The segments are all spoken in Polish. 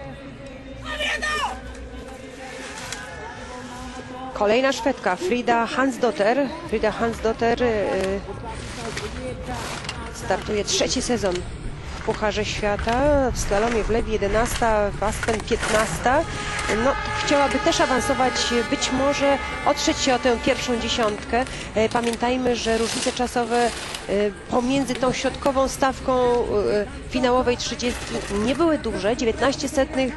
Kolejna Szwedka, Frida Hansdotter. Frida Hansdotter startuje trzeci sezon w Pucharze Świata. W slalomie w Lewi 11, w Aspen 15. No, chciałaby też awansować, być może otrzeć się o tę pierwszą dziesiątkę. Pamiętajmy, że różnice czasowe pomiędzy tą środkową stawką finałowej 30 nie były duże. 19 setnych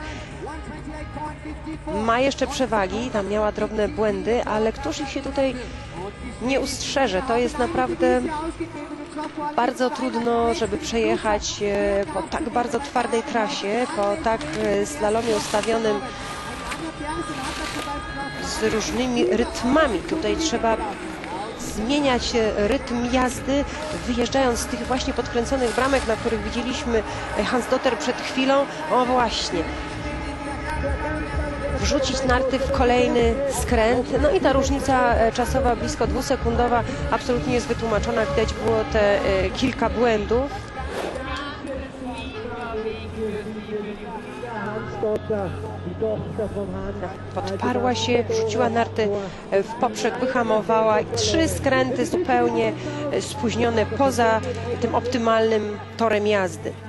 ma jeszcze przewagi, tam miała drobne błędy, ale któż ich się tutaj nie ustrzeże? To jest naprawdę bardzo trudno, żeby przejechać po tak bardzo twardej trasie, po tak slalomie ustawionym z różnymi rytmami. Tutaj trzeba zmieniać rytm jazdy, wyjeżdżając z tych właśnie podkręconych bramek, na których widzieliśmy Hansdotter przed chwilą. O właśnie. Wrzucić narty w kolejny skręt. No i ta różnica czasowa blisko dwusekundowa absolutnie jest wytłumaczona. Widać było te kilka błędów. Podparła się, wrzuciła narty w poprzek, wyhamowała i 3 skręty zupełnie spóźnione poza tym optymalnym torem jazdy.